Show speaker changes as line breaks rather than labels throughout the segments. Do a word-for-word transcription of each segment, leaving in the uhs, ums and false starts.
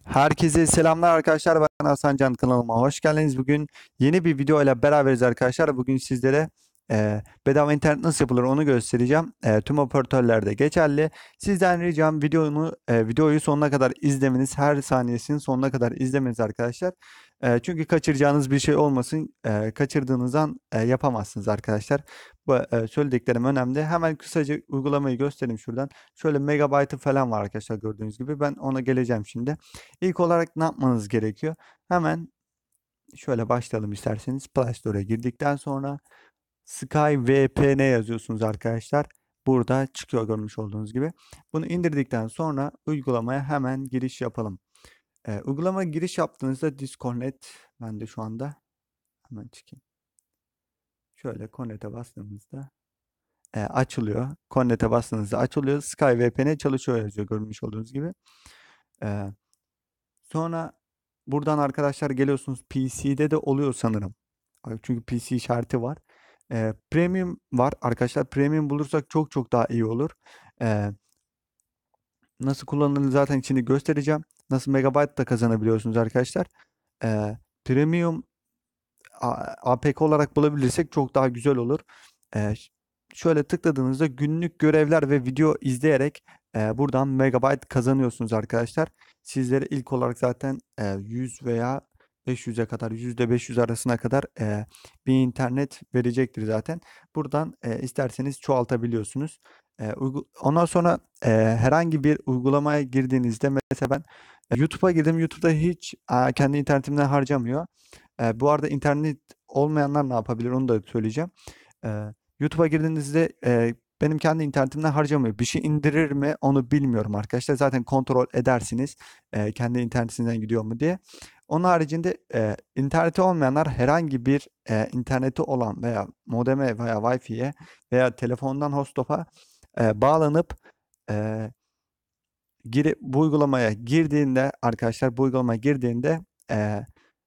Herkese selamlar arkadaşlar. Ben Hasan Can, kanalıma hoş geldiniz. Bugün yeni bir video ile beraberiz arkadaşlar. Bugün sizlere e, bedava internet nasıl yapılır onu göstereceğim. E, tüm operatörlerde geçerli. Sizden ricam videomu e, videoyu sonuna kadar izlemeniz, her saniyesini sonuna kadar izlemeniz arkadaşlar. E, çünkü kaçıracağınız bir şey olmasın. E, kaçırdığınızdan e, yapamazsınız arkadaşlar. Bu e, söylediklerim önemli. Hemen kısaca uygulamayı göstereyim şuradan. Şöyle megabaytı falan var arkadaşlar, gördüğünüz gibi. Ben ona geleceğim şimdi. İlk olarak ne yapmanız gerekiyor? Hemen şöyle başlayalım isterseniz. Play Store'a girdikten sonra SkyVPN yazıyorsunuz arkadaşlar. Burada çıkıyor görmüş olduğunuz gibi. Bunu indirdikten sonra uygulamaya hemen giriş yapalım. Ee, uygulama giriş yaptığınızda Disconnect, ben de şu anda hemen çıkayım. Şöyle Connect'e bastığımızda e, açılıyor. Connect'e bastığınızda açılıyor. SkyVPN çalışıyor yazıyor görmüş olduğunuz gibi. Ee, Sonra buradan arkadaşlar geliyorsunuz. P C'de de oluyor sanırım. Çünkü P C işareti var. Ee, premium var arkadaşlar. Premium bulursak çok çok daha iyi olur. Ee, Nasıl kullanıldığını zaten içinde göstereceğim. Nasıl megabayt da kazanabiliyorsunuz arkadaşlar. Ee, Premium A- APK olarak bulabilirsek çok daha güzel olur. Ee, ş- Şöyle tıkladığınızda günlük görevler ve video izleyerek e, buradan megabayt kazanıyorsunuz arkadaşlar. Sizlere ilk olarak zaten e, yüz veya beş yüze kadar, yüzde beş yüz arasına kadar e, bir internet verecektir zaten. Buradan e, isterseniz çoğaltabiliyorsunuz. E, uygu- ondan sonra e, herhangi bir uygulamaya girdiğinizde, mesela ben e, YouTube'a girdim. YouTube'da hiç e, kendi internetimden harcamıyor. E, bu arada internet olmayanlar ne yapabilir onu da söyleyeceğim. E, YouTube'a girdiğinizde e, benim kendi internetimden harcamıyor. Bir şey indirir mi onu bilmiyorum arkadaşlar. Zaten kontrol edersiniz e, kendi internetinizden gidiyor mu diye. Onun haricinde e, interneti olmayanlar herhangi bir e, interneti olan veya modeme veya Wi-Fi'ye veya telefondan hostop'a e, bağlanıp e, giri, bu uygulamaya girdiğinde arkadaşlar, bu uygulamaya girdiğinde e,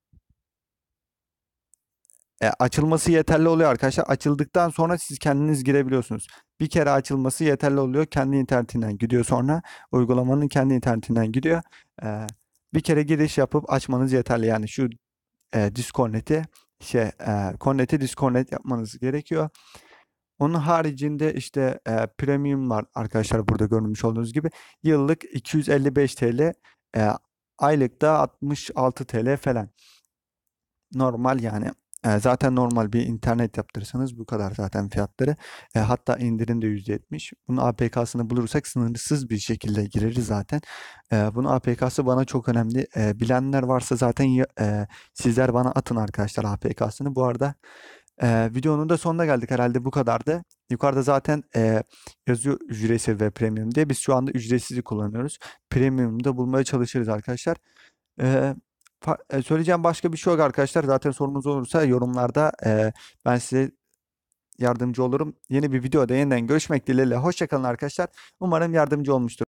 E, açılması yeterli oluyor arkadaşlar. Açıldıktan sonra siz kendiniz girebiliyorsunuz. Bir kere açılması yeterli oluyor. Kendi internetinden gidiyor sonra. Uygulamanın kendi internetinden gidiyor. E, Bir kere giriş yapıp açmanız yeterli. Yani şu e, disconnect'i şey, e, connect'i disconnect yapmanız gerekiyor. Onun haricinde işte e, premium var arkadaşlar, burada görmüş olduğunuz gibi. Yıllık iki yüz elli beş T L, e, aylık da altmış altı T L falan. Normal yani. E, zaten normal bir internet yaptırırsanız bu kadar zaten fiyatları. E, hatta indirim de yüzde yetmiş. Bunun A P K'sını bulursak sınırsız bir şekilde gireriz zaten. E, bunun A P K'sı bana çok önemli. E, bilenler varsa zaten ya- e, sizler bana atın arkadaşlar A P K'sını. Bu arada e, videonun da sonuna geldik herhalde, bu kadardı. Yukarıda zaten e, yazıyor ücretsiz ve premium diye. Biz şu anda ücretsizi kullanıyoruz. Premium'da bulmaya çalışırız arkadaşlar. Ee, fa- e, Söyleyeceğim başka bir şey yok arkadaşlar. Zaten sorunuz olursa yorumlarda e, ben size yardımcı olurum. Yeni bir videoda yeniden görüşmek dileğiyle. Hoşça kalın arkadaşlar. Umarım yardımcı olmuştur.